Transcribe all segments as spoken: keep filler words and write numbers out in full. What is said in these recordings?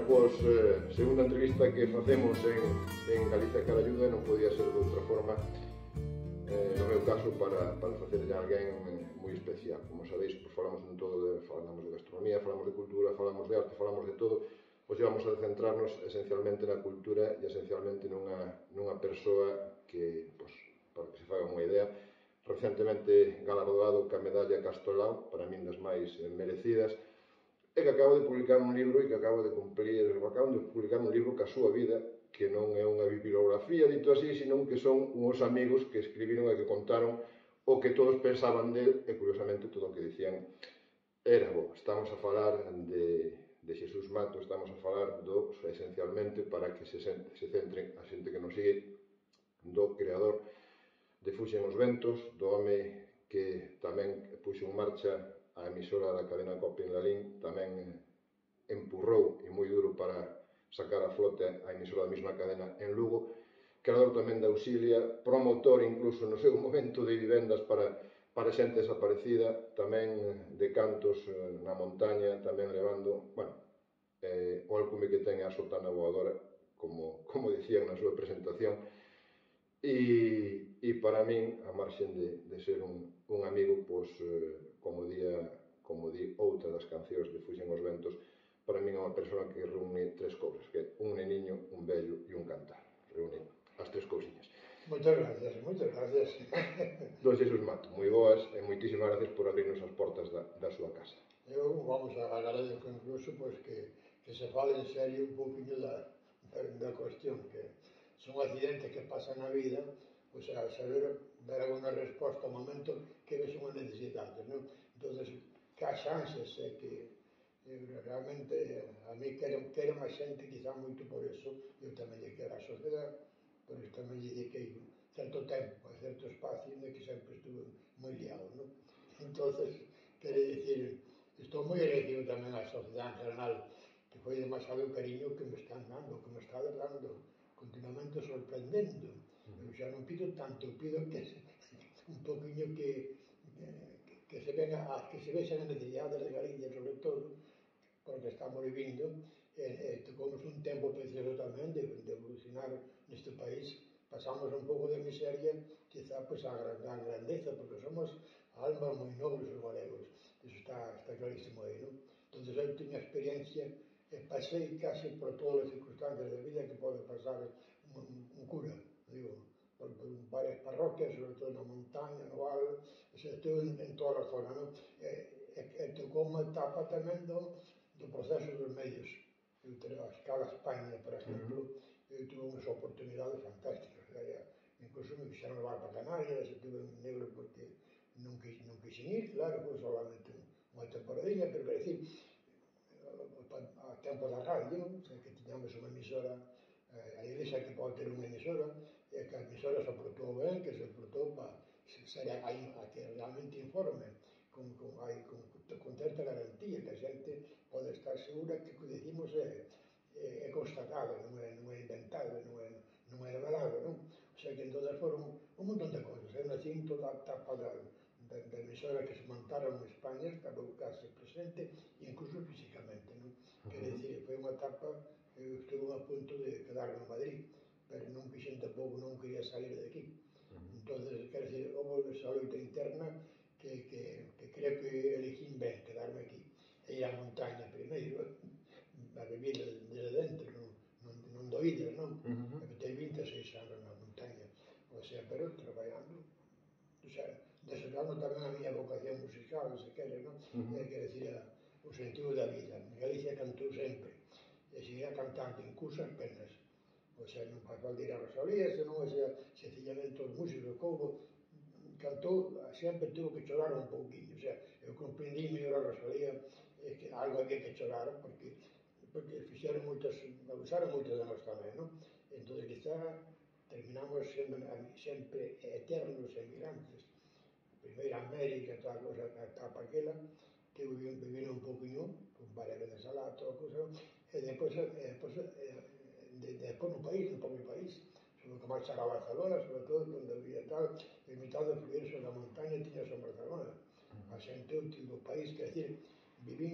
pois, eh, segunda entrevista que facemos en, en Galicia Caralluda non podía ser de outra forma, eh, no meu caso, para, para facerlle a alguén eh, moi especial. Como sabéis, pois, falamos en todo, de, falamos de gastronomía, falamos de cultura, falamos de arte, falamos de todo, pois vamos a centrarnos esencialmente na cultura e esencialmente nunha, nunha persoa que, pois, para que se faga unha idea, recentemente galardoado ca medalla Castelao, para min das máis eh, merecidas, e que acabo de publicar un libro e que acabo de cumplir, acabo de publicar un libro ca súa vida, que non é unha bibliografía, dito así, sino que son uns amigos que escribiron e que contaron o que todos pensaban del, e curiosamente todo o que dicían era bo. Estamos a falar de, de Xesús Mato, estamos a falar do, esencialmente, para que se, se centren a xente que nos sigue, do creador de Fuxen os Ventos, do home que tamén puxo en marcha a emisora da cadena Cope en Lalín, tamén empurrou e moi duro para sacar a flote a emisora da mesma cadena en Lugo, creador tamén da Auxilia, promotor incluso no seu momento de vivendas para, para xente desaparecida, tamén de cantos na montaña, tamén levando, bueno, eh, o alcume que ten a sotana voadora, como, como dicían na súa presentación, e, e para min, a marxen de, de ser un, un amigo, pois, eh, como, día, como di outra das cancións de Fuxen os Ventos, para min é unha persoa que reúne tres cousas, que é un neniño, un vello e un cantar. Reúne as tres cousiñas. Moitas gracias, moitas gracias. Don Xesús Mato, moi boas e moitísimas gracias por abrirnos as portas da, da súa casa. Eu, vamos, agradezco incluso pois, que, que se fale en serio un pouquinho da, da, da cuestión, que son accidentes que pasan na vida, pois a saber dar alguna resposta ao momento que ves unha necesidade, non? Entonces, que as chances é que eh, realmente a mí quero, quero máis xente, quizá moito por eso, eu tamén lle quero a sociedade, por isto tamén lle dediquei certo tempo, a certo espacio, de que sempre estuve moi liado, non? Entonces, quero dicir, estou moi agradecido tamén á sociedade en general, que foi demasiado o cariño que me están dando, que me está dando, continuamente sorprendendo. Eu xa non pido tanto, pido que se, un poquinho que, que, que se venga, que se vexan as necesidades de Galicia, sobre todo, porque estamos vivindo, e, e tocamos un tempo precioso tamén de, de evolucionar neste país. Pasamos un pouco de miseria, quizá pois a gran, gran grandeza, porque somos almas moi nobles os galegos, iso está, está clarísimo aí, non? Entón, eu teño experiencia e pasei case por todas as circunstancias de vida que pode pasar un, un cura, digo, por, por varias parroquias, sobre todo na montaña, no val, o sea, estuve en, en toda a zona, non? E, e, e tocou unha etapa tamén do, do proceso dos medios. Eu teria a escala España, por exemplo, eu tuve unhas oportunidades fantásticas, o sea, incluso me fixeron levar para Canarias, estuve en negro porque non, quis, non quixen ir, claro, foi solamente unha temporadinha, pero quer decir, a tempo da radio, o sea, que tiñamos unha emisora, a iglesia que pode ter unha emisora, e que a emisora se portou ben, que se portou para ser a, a que realmente informe, con, con, hai, con, con certa garantía, que a xente pode estar segura que o que decimos é, é, é constatado, non é, non é inventado, non é, non é velado, non? O sea que entonces foron un montón de cosas. Eu nací en toda a etapa da, da, da emisora que se montaron en España, estaba case presente, e incluso físicamente, non? Uh -huh. Quer decir, foi unha etapa, eu estuve a punto de quedarme en Madrid, pero non quixen tampouco, non quería salir de aquí. Uh -huh. Entonces, quer decir, houve esa loita interna que, que, que creo que elegín ben, quedarme aquí. E ir á montaña primeiro, a vivir desde dentro, non, non, non doídas, non? Uh -huh. Eu tenho vinte e seis anos na montaña, o sea, pero traballando, o sea, desarrollando tamén a miña vocación musical, se quere, non? Uh -huh. É, quer decir, a, o sentido da vida. Galicia cantou sempre, e seguirá cantando, incluso as penas. O sea, non fai falta ir a Rosalía, senón, o sea, sencillamente os músicos, o povo cantou, sempre tuvo que chorar un pouquinho, o sea, eu comprendí mellor a Rosalía, é que algo había que chorar, porque porque fixeron moitas, abusaron moito de nós tamén, non? Entón, quizá, terminamos sendo sempre eternos emigrantes. Primeiro América, toda a cosa, a etapa aquela, que viví, viví un pouquinho, con varias veces alá, toda a cosa, e depois, e depois, de, depois no país, no propio país, sobre que marchar a Barcelona, sobre todo, onde había tal, e mitad de fluir sobre a montaña tiña sobre Barcelona. A xente útil do país, quer decir, vivín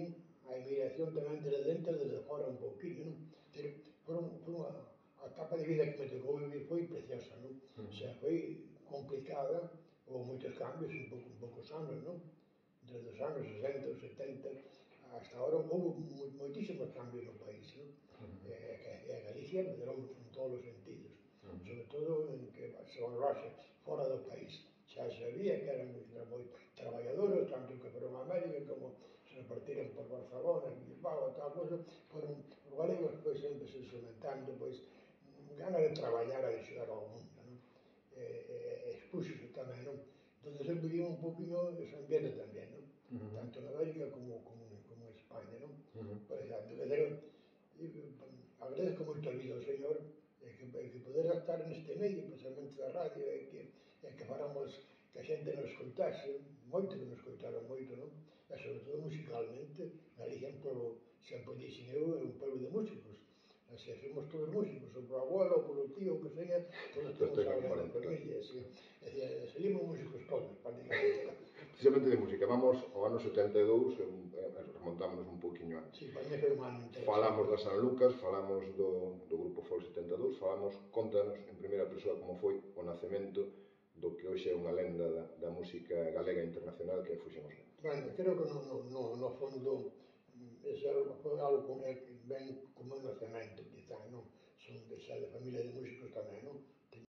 a emigración tamén desde dentro, desde fora un pouquinho, non? Pero foron, foron a, a etapa de vida que me tocou vivir foi preciosa, non? Uh -huh. O sea, foi complicada, houve moitos cambios en pouco, en poucos anos, non? Desde os anos sesenta, setenta, hasta ahora houve moitísimos cambios no país, non? Uh -huh. E a Galicia medrou en todos os sentidos, uh -huh. sobre todo en que se valorase fora do país. Xa se sabía que eran moi traballadores, tanto que foron a América como se repartiron por Barcelona, Bilbao, tal cosa, foron os galegos, pois, sempre se sometando, pois, gana de traballar a axudar ao mundo, non? E, e, expuxose tamén, non? Entón, eu viví un poquinho ese ambiente tamén, non? Uh -huh. Tanto na América como, como, como en España, non? Uh -huh. Por exemplo, que dero, agradezco moito a vida ao Señor, e que, que poder estar neste medio, especialmente da radio, e que, e que faramos que a xente nos escoitase, moito que nos escoitaron moito, non? E sobre todo musicalmente, Galicia é un pobo, sempre dixen eu, é un pobo de músicos. Así, somos todos músicos, ou polo abuelo, ou polo tío, o que seña, todos temos algo na familia, así. É dicir, salimos músicos todos, prácticamente. Precisamente de música, vamos ao ano setenta e dous, remontámonos un pouquiño antes. Sí, para mí foi un ano interesante. Falamos da San Lucas, falamos do, do grupo Folk setenta e dous, falamos, contanos en primeira persoa como foi o nacemento do que hoxe é unha lenda da, da música galega internacional que é Fuxemos Lento. Bueno, creo que no, no, no, no fondo ese foi algo que ben como un nacemento, quizá, non? Son de xa de familia de músicos tamén, non?